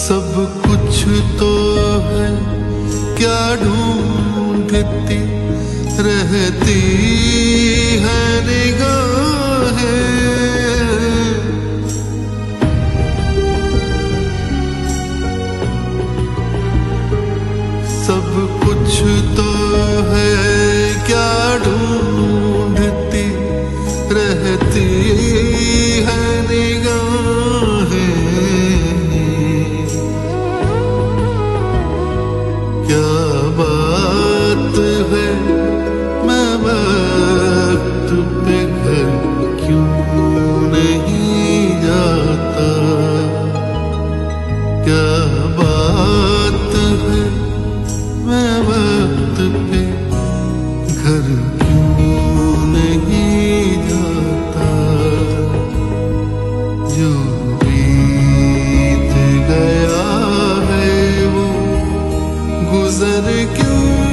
सब कुछ तो है, क्या ढूंढती रहती है निगाहें। सब कुछ तो है, क्या ढूंढती रहती है निगाहें। क्या बात है, मैं वक्त पे घर क्यों नहीं जाता। क्या बात है, मैं वक्त पे घर क्यों नहीं जाता। जो बीत गया है वो गुजर क्यों